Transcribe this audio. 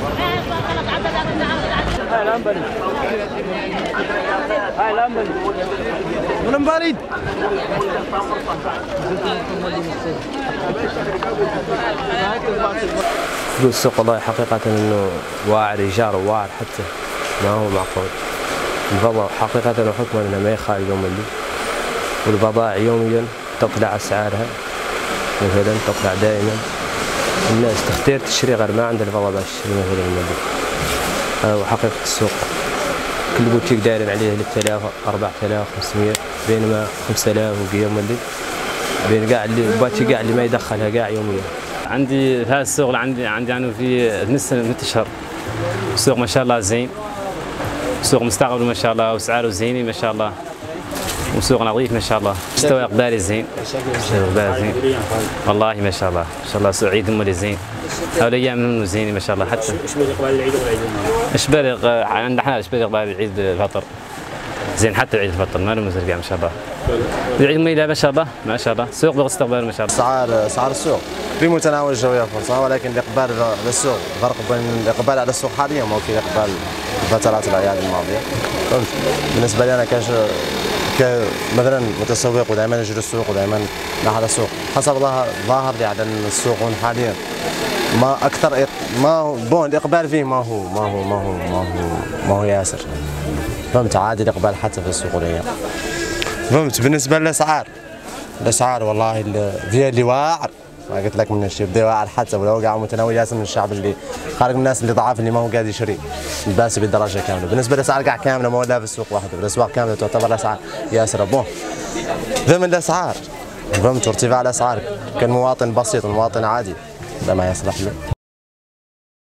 السوق والله حقيقة انه واعر، ايجار واعر حتى ما هو معقول. البضائع حقيقة وحكما انها ما يخالف يوم اللي، والبضائع يوميا تطلع اسعارها، مثلا تطلع دائما. الناس تختار تشتري غير ما عندها البضائع باش تشتري مثلا المبيع. هذا هو حقيقة السوق. كل بوتيك دايرين عليه 3000 4500، بينما 5000 وقيام اللي بين كاع البوتيك كاع اللي ما يدخلها كاع يوميا. عندي في هذا السوق عندي عنه في نص اشهر. السوق ما شاء الله زين، سوق مستقبل ما شاء الله، واسعاره زينه ما شاء الله، وسوق نظيف ما شاء الله، مستوى اقبالي زين، والله ما شاء الله ما شاء الله. سوق عيد مولي زين، هؤلاء ايام منه زين ما شاء الله. حتى ايش بالك اقبال العيد ولا العيد؟ ايش بالك عند احنا ايش بالك اقبال العيد الفطر زين، حتى عيد الفطر ما له مزرقه ما شاء الله. العيد ميلاد ما شاء الله ما شاء الله، سوق بغى استقبال ما شاء الله. اسعار السوق في متناول الجميع فرصه، ولكن الاقبال على السوق فرق بين الاقبال على السوق حاليا وكي الاقبال فترات الاعياد الماضيه. فهمت؟ بالنسبه لي انا كمثلا متسوق ودائما اجري السوق ودائما نحل السوق، حسب ظاهر لي على السوق حاليا ما اكثر ما هو بون الاقبال فيه ما هو ياسر. فهمت؟ عادي الاقبال حتى في السوق الايام. فهمت؟ بالنسبه للاسعار والله اللي واعر، ما قلت لك من الشيء بدا واعر حتى ولو قاع متناول ياسر من الشعب اللي خارج، الناس اللي ضعاف اللي ما هو قاعد يشري الباس بالدرجه كامله. بالنسبه للاسعار قاع كامله ما ولا في السوق واحده، بالاسواق كامله تعتبر الاسعار ياسره. بون ضمن الاسعار فهمت، ارتفاع الاسعار كالمواطن بسيط المواطن عادي لا ما يصلح له.